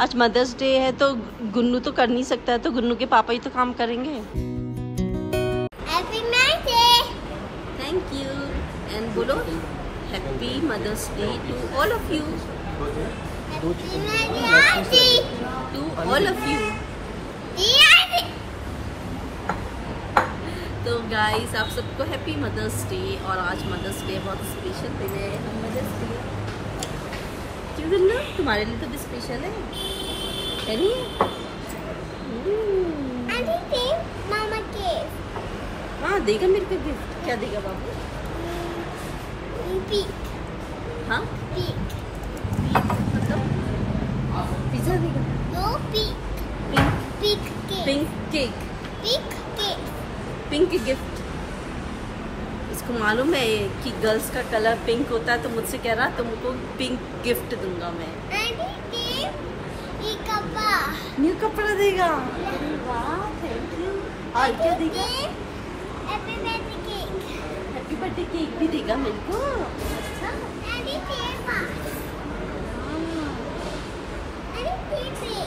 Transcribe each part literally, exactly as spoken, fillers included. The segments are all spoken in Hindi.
आज मदर्स डे है तो गुन्नू तो कर नहीं सकता है, तो गुन्नू के पापा ही तो काम करेंगे। Happy mother's day. Thank you and बोलो happy mother's day to all of you. Happy mother's day to all of you. तो गाइस आप सबको हैप्पी मदर्स डे। और आज मदर्स डे बहुत स्पेशल दिन है। हम मदर्स डे क्यों गुन्नू तुम्हारे लिए तो भी स्पेशल है, है नहीं? मामा के हाँ देगा मेरे को गिफ्ट। क्या देगा बाबू? पीक। हाँ पीक मतलब पिज्जा देगा? No pink. Pink pink cake. Pink cake. Pink cake. Pink gift. इसको मालूम है कि गर्ल्स का कलर पिंक होता है, तो मुझसे कह रहा तुमको पिंक गिफ्ट दूंगा मैं। ये कपड़ा। न्यू कपड़ा देगा? वाह थैंक यू। और क्या देगा? Happy birthday cake. Happy birthday cake भी देगा मेरे को। अच्छा एडी तेरे पास। एडी तेरे।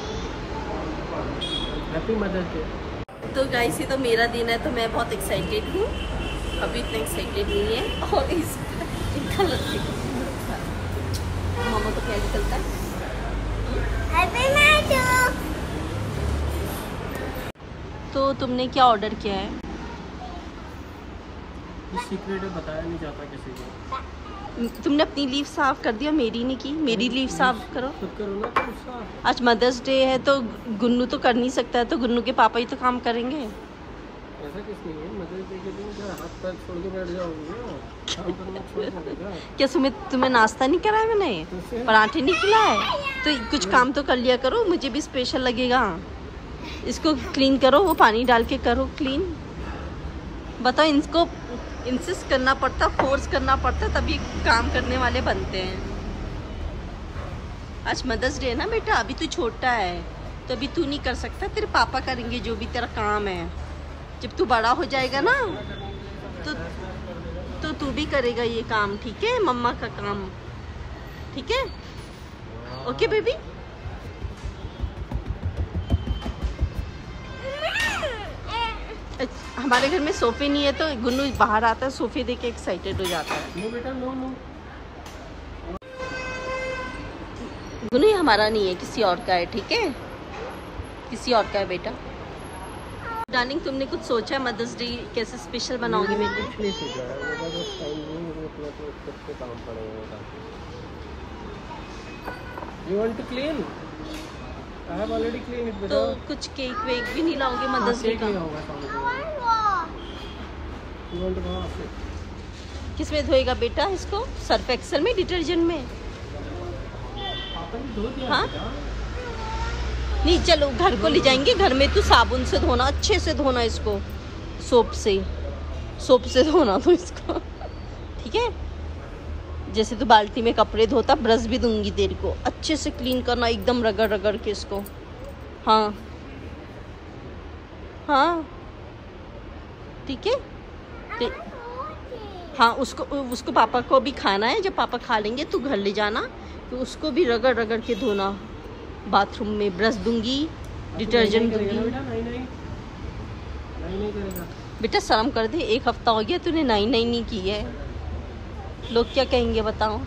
Happy mother's day. तो गाइस ये तो मेरा दिन है, तो मैं बहुत एक्साइटेड हूँ। अभी इतना एक्साइटेड नहीं है। और इस कलर मामा तो क्या निकलता है? Happy mother's. तो तुमने क्या ऑर्डर किया है? सीक्रेट है, बताया नहीं जाता किसी को। तुमने अपनी लीव साफ कर दिया, मेरी नहीं की। मेरी लीव साफ करो। खुद करो ना तुम साफ। आज मदर्स डे है तो गुन्नू तो कर नहीं सकता है, तो गुन्नू के पापा ही तो काम करेंगे। ऐसा किस नहीं है, मदर्स डे के दिन क्या हाथ पैर छोड़ के बैठ जाओगे? काम करना छोड़ देगा। क्या तुम्हें तुम्हें नाश्ता नहीं कराया मैंने? पराठे नहीं खिलाए? तो कुछ काम तो कर लिया करो, मुझे भी स्पेशल लगेगा। इसको क्लीन करो, वो पानी डाल के करो क्लीन। बताओ, इनको इंसिस्ट करना पड़ता, फोर्स करना पड़ता, तभी काम करने वाले बनते हैं। आज मदर्स डे है ना बेटा, अभी तू छोटा है तो अभी तू नहीं कर सकता, तेरे पापा करेंगे जो भी तेरा काम है। जब तू बड़ा हो जाएगा ना तो तो तू भी करेगा ये काम, ठीक है? मम्मा का काम, ठीक है? Okay baby. हमारे घर में सोफे नहीं है, तो गुन्नू बाहर आता है, सोफे देख के एक्साइटेड हो जाता है। नो बेटा नो नो। गुन्नू ये हमारा नहीं है, किसी और का है, ठीक है? किसी और का है बेटा। डार्लिंग तुमने कुछ सोचा है मदर्स डे कैसे स्पेशल बनाओगी मेरे लिए? कुछ नहीं सोचा है, वो बस टाइम नहीं है, अपना तो खुद पे काम पड़ेगा। You want to clean? I have already clean it बेटा। तो कुछ केक वेक भी नहीं लाओगे मदर्स डे का? You want to wash it? किस में धोएगा बेटा इसको? सर्फ एक्सेल में, डिटर्जेंट में? पापा ने धो दिया। हाँ नहीं, चलो घर को ले जाएंगे, घर में तू साबुन से धोना, अच्छे से धोना इसको, सोप से सोप से धोना तो इसको, ठीक है? जैसे तू बाल्टी में कपड़े धोता, ब्रश भी दूंगी तेरे को, अच्छे से क्लीन करना, एकदम रगड़ रगड़ के इसको। हाँ हाँ ठीक है। ते- हाँ उसको उसको पापा को भी खाना है, जब पापा खा लेंगे तू घर ले जाना, तो उसको भी रगड़ रगड़ के धोना। बाथरूम में ब्रश दूंगी, डिटर्जेंट दूंगी। बेटा नहीं नहीं नहीं नहीं करेगा बेटा शर्म कर दे, एक हफ्ता हो गया तूने नाई नाई नहीं की है, लोग क्या कहेंगे बताओ?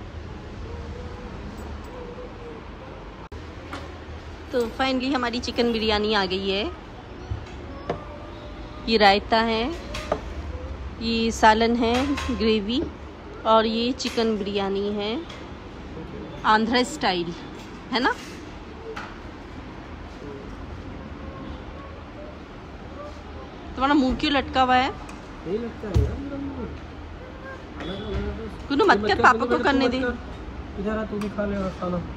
तो फाइनली हमारी चिकन बिरयानी आ गई है। ये रायता है, ये सालन है, ग्रेवी, और ये चिकन बिरयानी है आंध्रा स्टाइल, है ना? तुम्हारा मुंह क्यों लटका हुआ है? नहीं लगता है यार। गुन्नू मत कर, पापा को करने दे। इधर आ, तू भी खा ले और खाना।